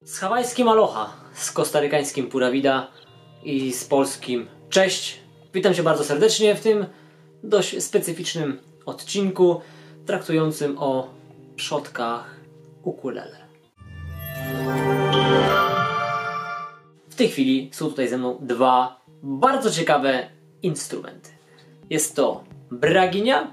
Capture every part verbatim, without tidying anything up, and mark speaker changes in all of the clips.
Speaker 1: Z hawajskim aloha, z kostarykańskim pura vida i z polskim cześć. Witam Cię bardzo serdecznie w tym dość specyficznym odcinku traktującym o przodkach ukulele. W tej chwili są tutaj ze mną dwa bardzo ciekawe instrumenty. Jest to braginha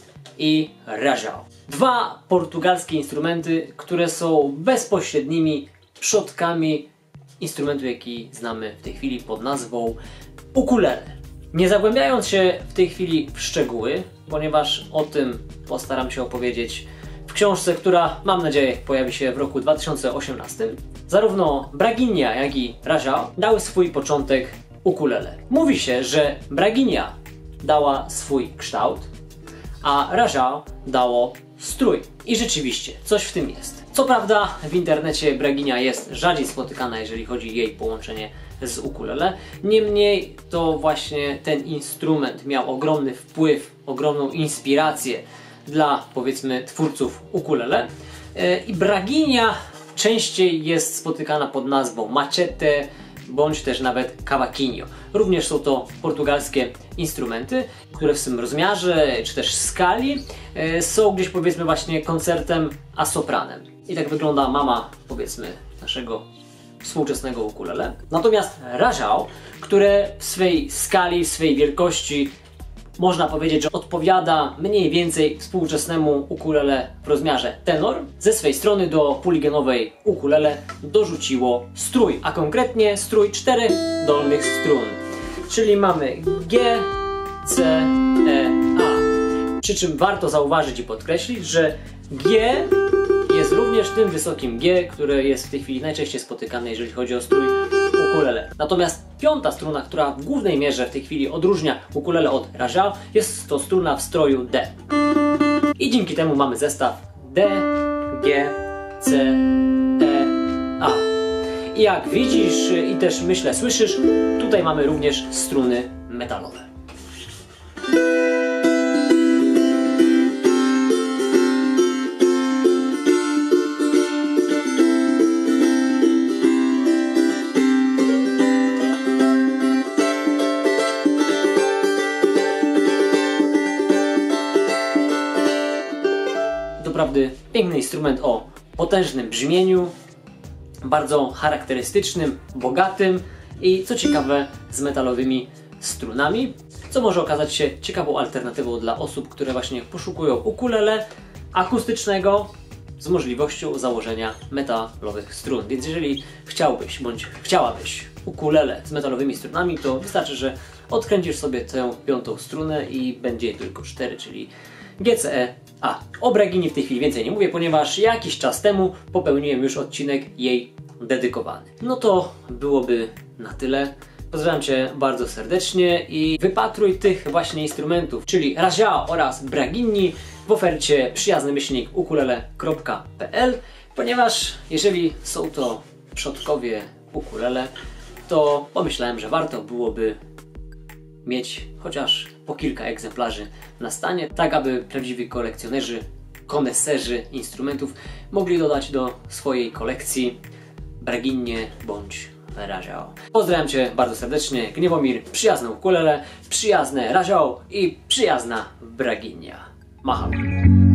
Speaker 1: i rajão. Dwa portugalskie instrumenty, które są bezpośrednimi przodkami instrumentu, jaki znamy w tej chwili pod nazwą ukulele. Nie zagłębiając się w tej chwili w szczegóły, ponieważ o tym postaram się opowiedzieć w książce, która, mam nadzieję, pojawi się w roku dwa tysiące osiemnastym, zarówno braginha, jak i rajão dały swój początek ukulele. Mówi się, że braginha dała swój kształt, a rajão dało strój. I rzeczywiście, coś w tym jest. Co prawda w internecie braginha jest rzadziej spotykana, jeżeli chodzi o jej połączenie z ukulele. Niemniej to właśnie ten instrument miał ogromny wpływ, ogromną inspirację dla, powiedzmy, twórców ukulele. I braginha częściej jest spotykana pod nazwą machete, bądź też nawet cavaquinho. Również są to portugalskie instrumenty, które w swym rozmiarze czy też skali e, są gdzieś, powiedzmy, właśnie koncertem a sopranem. I tak wygląda mama, powiedzmy, naszego współczesnego ukulele. Natomiast rajão, które w swej skali, w swej wielkości można powiedzieć, że odpowiada mniej więcej współczesnemu ukulele w rozmiarze tenor, ze swej strony do puligenowej ukulele dorzuciło strój, a konkretnie strój czterech dolnych strun. Czyli mamy G, C, E, A. Przy czym warto zauważyć i podkreślić, że G jest również tym wysokim G, które jest w tej chwili najczęściej spotykane, jeżeli chodzi o strój ukulele. Natomiast piąta struna, która w głównej mierze w tej chwili odróżnia ukulele od rajão, jest to struna w stroju D. I dzięki temu mamy zestaw D, G, C, E, A. I jak widzisz i też, myślę, słyszysz, tutaj mamy również struny metalowe. Doprawdy piękny instrument o potężnym brzmieniu, bardzo charakterystycznym, bogatym i, co ciekawe, z metalowymi strunami, co może okazać się ciekawą alternatywą dla osób, które właśnie poszukują ukulele akustycznego z możliwością założenia metalowych strun. Więc jeżeli chciałbyś bądź chciałabyś ukulele z metalowymi strunami, to wystarczy, że odkręcisz sobie tę piątą strunę i będzie tylko cztery, czyli G, C, E, A. O braginii w tej chwili więcej nie mówię, ponieważ jakiś czas temu popełniłem już odcinek jej dedykowany. No to byłoby na tyle. Pozdrawiam Cię bardzo serdecznie i wypatruj tych właśnie instrumentów, czyli rajão oraz braginii w ofercie przyjazny myślnik ukulele kropka p l, ponieważ jeżeli są to przodkowie ukulele, to pomyślałem, że warto byłoby mieć chociaż po kilka egzemplarzy na stanie, tak aby prawdziwi kolekcjonerzy, koneserzy instrumentów mogli dodać do swojej kolekcji braginhię bądź rajão. Pozdrawiam Cię bardzo serdecznie, Gniewomir, przyjazne ukulele, przyjazne rajão i przyjazna braginha. Mahalo.